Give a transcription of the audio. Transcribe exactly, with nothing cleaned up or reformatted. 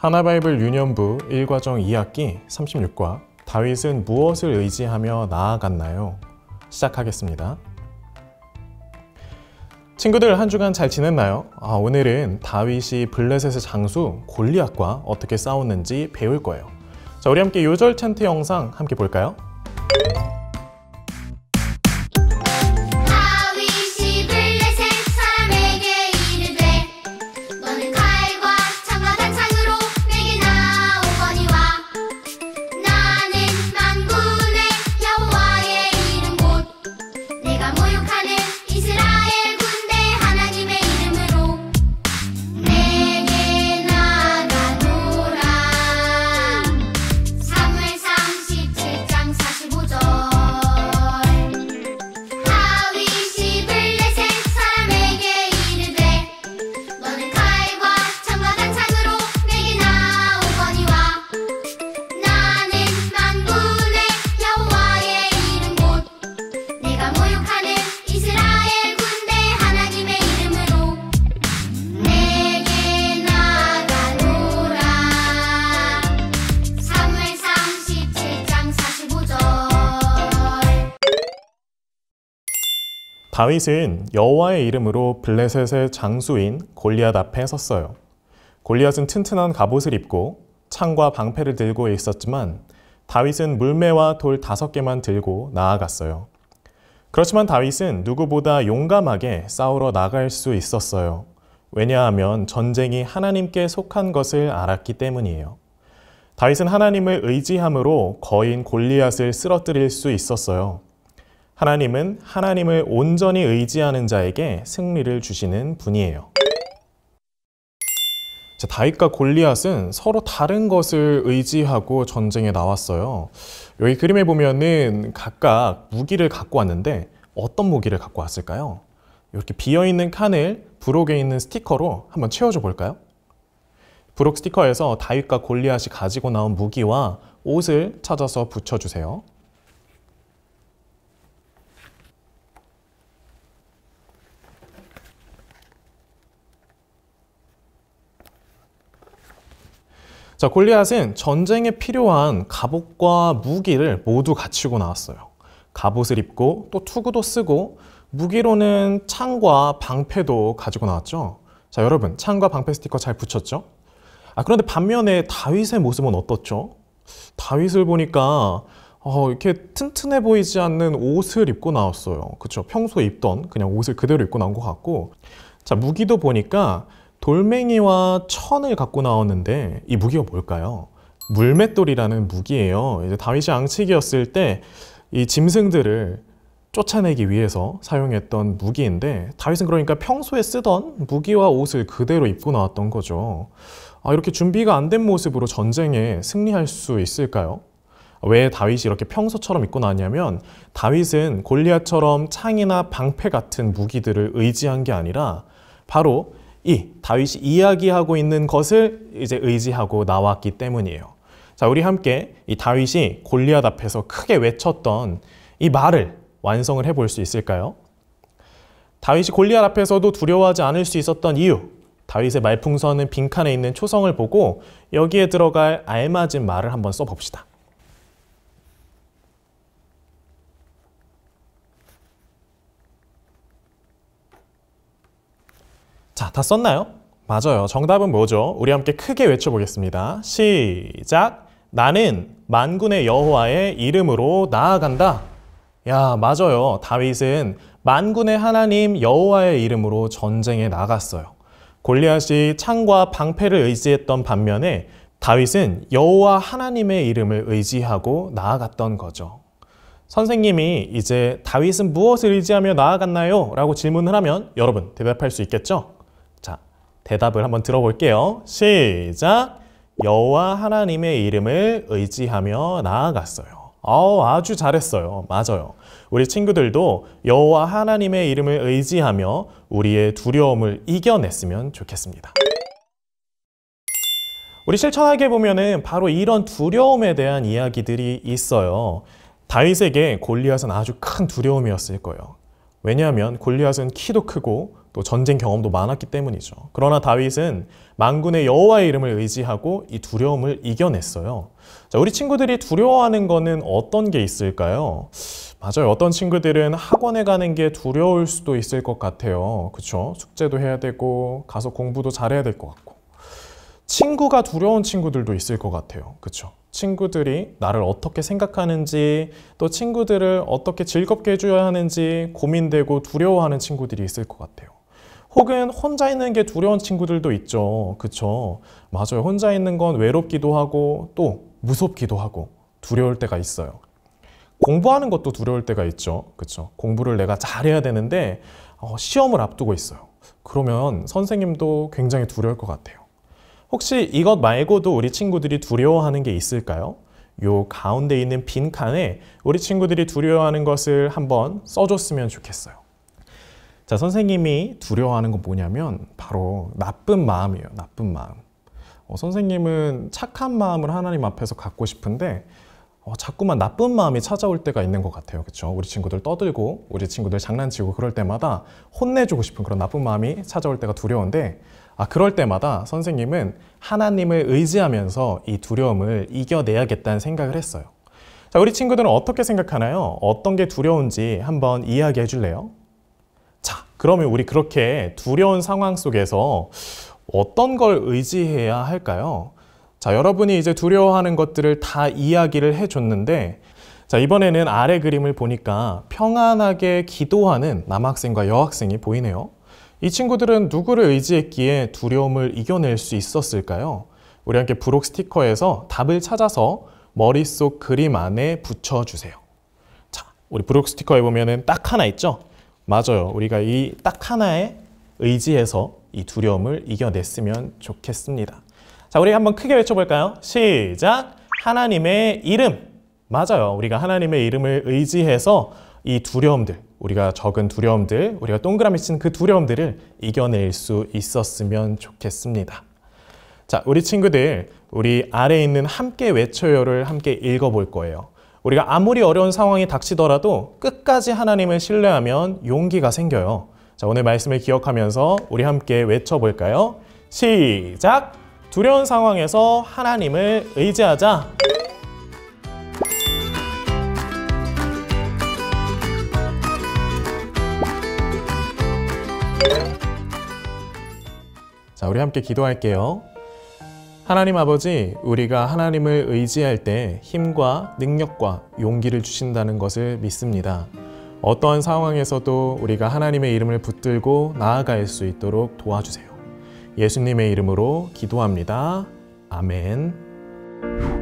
하나바이블 유년부 일 과정 이 학기 삼십육 과 다윗은 무엇을 의지하며 나아갔나요? 시작하겠습니다. 친구들 한 주간 잘 지냈나요? 아, 오늘은 다윗이 블레셋의 장수 골리앗과 어떻게 싸웠는지 배울 거예요. 자, 우리 함께 요절 찬트 영상 함께 볼까요? 다윗은 여호와의 이름으로 블레셋의 장수인 골리앗 앞에 섰어요. 골리앗은 튼튼한 갑옷을 입고 창과 방패를 들고 있었지만 다윗은 물매와 돌 다섯 개만 들고 나아갔어요. 그렇지만 다윗은 누구보다 용감하게 싸우러 나갈 수 있었어요. 왜냐하면 전쟁이 하나님께 속한 것을 알았기 때문이에요. 다윗은 하나님을 의지함으로 거인 골리앗을 쓰러뜨릴 수 있었어요. 하나님은 하나님을 온전히 의지하는 자에게 승리를 주시는 분이에요. 자, 다윗과 골리앗은 서로 다른 것을 의지하고 전쟁에 나왔어요. 여기 그림에 보면은 각각 무기를 갖고 왔는데 어떤 무기를 갖고 왔을까요? 이렇게 비어있는 칸을 부록에 있는 스티커로 한번 채워줘 볼까요? 부록 스티커에서 다윗과 골리앗이 가지고 나온 무기와 옷을 찾아서 붙여주세요. 자, 골리앗은 전쟁에 필요한 갑옷과 무기를 모두 갖추고 나왔어요. 갑옷을 입고 또 투구도 쓰고 무기로는 창과 방패도 가지고 나왔죠. 자, 여러분 창과 방패 스티커 잘 붙였죠? 아, 그런데 반면에 다윗의 모습은 어떻죠? 다윗을 보니까 어, 이렇게 튼튼해 보이지 않는 옷을 입고 나왔어요. 그렇죠? 평소에 입던 그냥 옷을 그대로 입고 나온 것 같고, 자, 무기도 보니까 돌멩이와 천을 갖고 나왔는데 이 무기가 뭘까요? 물맷돌이라는 무기예요. 이제 다윗이 앙치기였을 때 이 짐승들을 쫓아내기 위해서 사용했던 무기인데 다윗은 그러니까 평소에 쓰던 무기와 옷을 그대로 입고 나왔던 거죠. 아, 이렇게 준비가 안 된 모습으로 전쟁에 승리할 수 있을까요? 왜 다윗이 이렇게 평소처럼 입고 나왔냐면 다윗은 골리앗처럼 창이나 방패 같은 무기들을 의지한 게 아니라 바로 이 다윗이 이야기하고 있는 것을 이제 의지하고 나왔기 때문이에요. 자, 우리 함께 이 다윗이 골리앗 앞에서 크게 외쳤던 이 말을 완성을 해볼 수 있을까요? 다윗이 골리앗 앞에서도 두려워하지 않을 수 있었던 이유, 다윗의 말풍선은 빈칸에 있는 초성을 보고 여기에 들어갈 알맞은 말을 한번 써봅시다. 자, 다 썼나요? 맞아요. 정답은 뭐죠? 우리 함께 크게 외쳐보겠습니다. 시작! 나는 만군의 여호와의 이름으로 나아간다. 야, 맞아요. 다윗은 만군의 하나님 여호와의 이름으로 전쟁에 나갔어요. 골리앗이 창과 방패를 의지했던 반면에 다윗은 여호와 하나님의 이름을 의지하고 나아갔던 거죠. 선생님이 이제 다윗은 무엇을 의지하며 나아갔나요? 라고 질문을 하면 여러분 대답할 수 있겠죠? 자, 대답을 한번 들어볼게요. 시작! 여호와 하나님의 이름을 의지하며 나아갔어요. 어, 아주 잘했어요. 맞아요. 우리 친구들도 여호와 하나님의 이름을 의지하며 우리의 두려움을 이겨냈으면 좋겠습니다. 우리 실천하게 보면은 바로 이런 두려움에 대한 이야기들이 있어요. 다윗에게 골리앗은 아주 큰 두려움이었을 거예요. 왜냐하면 골리앗은 키도 크고 또 전쟁 경험도 많았기 때문이죠. 그러나 다윗은 만군의 여호와의 이름을 의지하고 이 두려움을 이겨냈어요. 자, 우리 친구들이 두려워하는 거는 어떤 게 있을까요? 맞아요. 어떤 친구들은 학원에 가는 게 두려울 수도 있을 것 같아요. 그렇죠? 숙제도 해야 되고 가서 공부도 잘해야 될 것 같고. 친구가 두려운 친구들도 있을 것 같아요. 그렇죠? 친구들이 나를 어떻게 생각하는지, 또 친구들을 어떻게 즐겁게 해줘야 하는지 고민되고 두려워하는 친구들이 있을 것 같아요. 혹은 혼자 있는 게 두려운 친구들도 있죠. 그쵸? 맞아요. 혼자 있는 건 외롭기도 하고 또 무섭기도 하고 두려울 때가 있어요. 공부하는 것도 두려울 때가 있죠. 그쵸? 공부를 내가 잘해야 되는데 어, 시험을 앞두고 있어요. 그러면 선생님도 굉장히 두려울 것 같아요. 혹시 이것 말고도 우리 친구들이 두려워하는 게 있을까요? 요 가운데 있는 빈 칸에 우리 친구들이 두려워하는 것을 한번 써줬으면 좋겠어요. 자, 선생님이 두려워하는 건 뭐냐면 바로 나쁜 마음이에요. 나쁜 마음. 어, 선생님은 착한 마음을 하나님 앞에서 갖고 싶은데 어, 자꾸만 나쁜 마음이 찾아올 때가 있는 것 같아요. 그렇죠? 우리 친구들 떠들고 우리 친구들 장난치고 그럴 때마다 혼내주고 싶은 그런 나쁜 마음이 찾아올 때가 두려운데, 아, 그럴 때마다 선생님은 하나님을 의지하면서 이 두려움을 이겨내야겠다는 생각을 했어요. 자, 우리 친구들은 어떻게 생각하나요? 어떤 게 두려운지 한번 이야기해 줄래요? 자, 그러면 우리 그렇게 두려운 상황 속에서 어떤 걸 의지해야 할까요? 자, 여러분이 이제 두려워하는 것들을 다 이야기를 해줬는데, 자, 이번에는 아래 그림을 보니까 평안하게 기도하는 남학생과 여학생이 보이네요. 이 친구들은 누구를 의지했기에 두려움을 이겨낼 수 있었을까요? 우리 함께 부록 스티커에서 답을 찾아서 머릿속 그림 안에 붙여주세요. 자, 우리 부록 스티커에 보면은 딱 하나 있죠? 맞아요. 우리가 이 딱 하나에 의지해서 이 두려움을 이겨냈으면 좋겠습니다. 자, 우리 한번 크게 외쳐볼까요? 시작! 하나님의 이름! 맞아요. 우리가 하나님의 이름을 의지해서 이 두려움들, 우리가 적은 두려움들, 우리가 동그라미 친 그 두려움들을 이겨낼 수 있었으면 좋겠습니다. 자, 우리 친구들, 우리 아래에 있는 함께 외쳐요를 함께 읽어볼 거예요. 우리가 아무리 어려운 상황이 닥치더라도 끝까지 하나님을 신뢰하면 용기가 생겨요. 자, 오늘 말씀을 기억하면서 우리 함께 외쳐볼까요? 시작! 두려운 상황에서 하나님을 의지하자. 자, 우리 함께 기도할게요. 하나님 아버지, 우리가 하나님을 의지할 때 힘과 능력과 용기를 주신다는 것을 믿습니다. 어떠한 상황에서도 우리가 하나님의 이름을 붙들고 나아갈 수 있도록 도와주세요. 예수님의 이름으로 기도합니다. 아멘.